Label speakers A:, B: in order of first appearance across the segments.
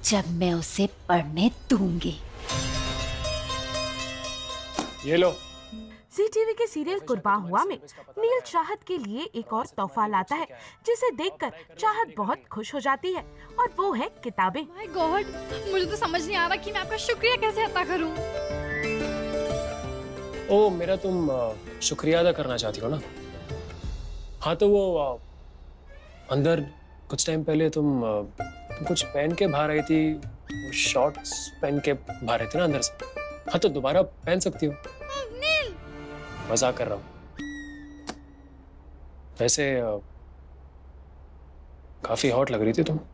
A: जब मैं उसे पढ़ने दूंगी।
B: ये लो।
C: जी टीवी के सीरियल कुर्बान हुआ में नील चाहत के लिए एक और तोहफा लाता है जिसे देखकर चाहत बहुत खुश हो जाती है, और वो है किताबें।
D: माय गॉड, मुझे तो समझ नहीं आ रहा कि मैं आपका शुक्रिया कैसे अदा करूं।
B: ओ मेरा तुम शुक्रिया अदा करना चाहती हो ना? हाँ तो वो अंदर कुछ टाइम पहले तुम कुछ पहन के बाहर आई थी, शॉर्ट्स पहन के बाहर आई थी ना अंदर से। हाँ तो दोबारा पहन सकती हो।
D: नील,
B: मजाक कर रहा हूँ। वैसे काफी हॉट लग रही थी तुम।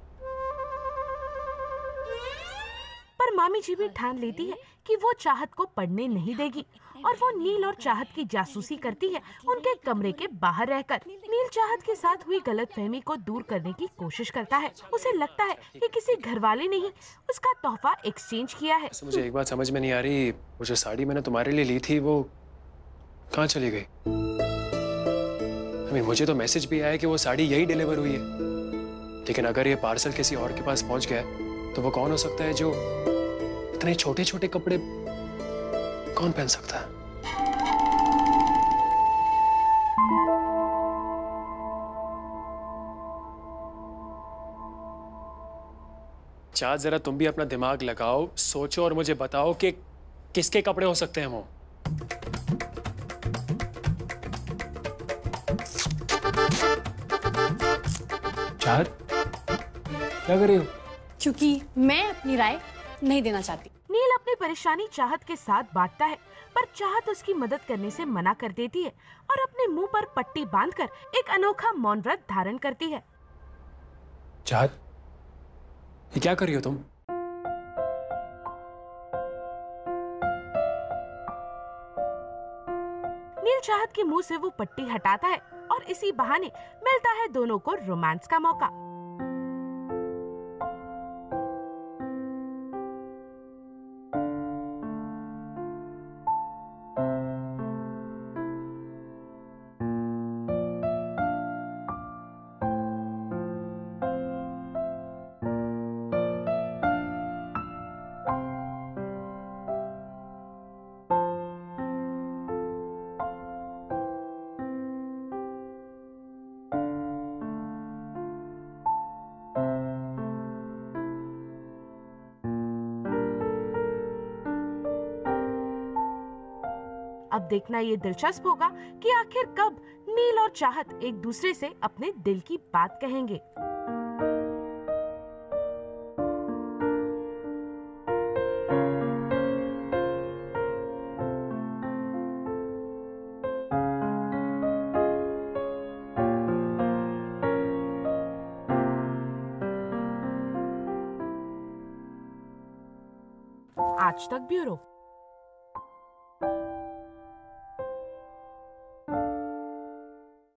C: पर मामी जी भी ठान लेती है कि वो चाहत को पढ़ने नहीं देगी, और वो नील और चाहत की जासूसी करती है उनके कमरे के बाहर रहकर। नील चाहत के साथ हुई गलतफहमी को दूर करने की कोशिश करता है। उसे लगता है कि किसी घरवाले ने ही उसका तोहफा एक्सचेंज किया है।
B: मुझे एक बात समझ में नहीं आ रही, वो जो साड़ी मैंने तुम्हारे लिए ली थी वो कहाँ चली गई? मुझे तो मैसेज भी आया कि वो साड़ी यही डिलीवर हुई है, लेकिन अगर ये पार्सल किसी और के पास पहुंच गया तो वो कौन हो सकता है जो इतने छोटे छोटे कपड़े कौन पहन सकता है? चाहत, जरा तुम भी अपना दिमाग लगाओ, सोचो और मुझे बताओ कि किसके कपड़े हो सकते हैं वो। चाहत, क्या कर रही हो?
D: क्योंकि मैं अपनी राय नहीं देना चाहती।
C: नील अपनी परेशानी चाहत के साथ बांटता है, पर चाहत उसकी मदद करने से मना कर देती है और अपने मुंह पर पट्टी बांधकर एक अनोखा मौन व्रत धारण करती है।
B: चाहत, ये क्या कर रही हो तुम?
C: नील चाहत के मुंह से वो पट्टी हटाता है और इसी बहाने मिलता है दोनों को रोमांस का मौका। अब देखना ये दिलचस्प होगा कि आखिर कब नील और चाहत एक दूसरे से अपने दिल की बात कहेंगे। आज तक ब्यूरो।